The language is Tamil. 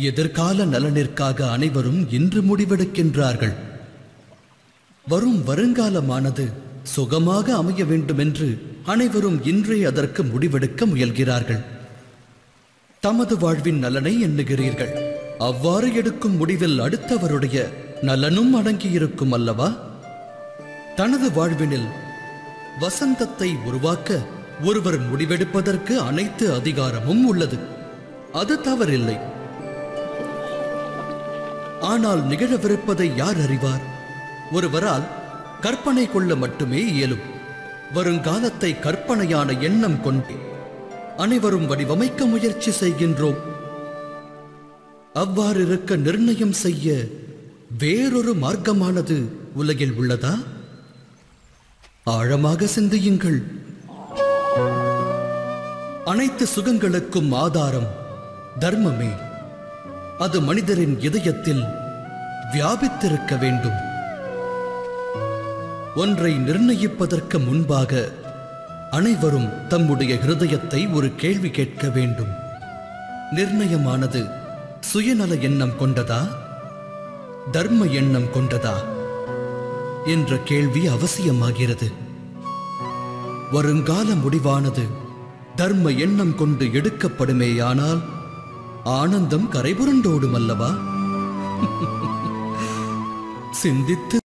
எதிர்கால நலனிற்காக அனைவரும் இன்று முடிவெடுக்கின்றார்கள். வரும் வருங்காலமானது சுகமாக அமைய வேண்டும் என்று அனைவரும் இன்றே அதற்கு முடிவெடுக்க முயல்கிறார்கள். தமது வாழ்வின் நலனை எண்ணுகிறீர்கள். அவ்வாறு எடுக்கும் முடிவில் அடுத்தவருடைய நலனும் அடங்கியிருக்கும் அல்லவா? தனது வாழ்வினில் வசந்தத்தை உருவாக்க ஒருவர் முடிவெடுப்பதற்கு அனைத்து அதிகாரமும் உள்ளது. அது தவறில்லை. ஆனால் நிகழவிருப்பதை யார் அறிவார்? ஒருவரால் கற்பனை கொள்ள மட்டுமே இயலும். வருங்காலத்தை கற்பனையான எண்ணம் கொண்டு அனைவரும் வடிவமைக்க முயற்சி செய்கின்றோம். அவ்வாறு இருக்க நிர்ணயம் செய்ய வேறொரு மார்க்கமானது உலகில் உள்ளதா? ஆழமாக சிந்தியுங்கள். அனைத்து சுகங்களுக்கும் ஆதாரம் தர்மமே. அது மனிதரின் இதயத்தில் வியாபித்திருக்க வேண்டும். ஒன்றை நிர்ணயிப்பதற்கு முன்பாக அனைவரும் தம்முடைய ஹிருதயத்தை ஒரு கேள்வி கேட்க வேண்டும். நிர்ணயமானது சுயநல எண்ணம் கொண்டதா, தர்ம எண்ணம் கொண்டதா என்ற கேள்வி அவசியமாகிறது. வருங்கால முடிவானது தர்ம எண்ணம் கொண்டு எடுக்கப்படுமேயானால் ஆனந்தம் கரைபுரண்டோடும் அல்லவா? சிந்தித்து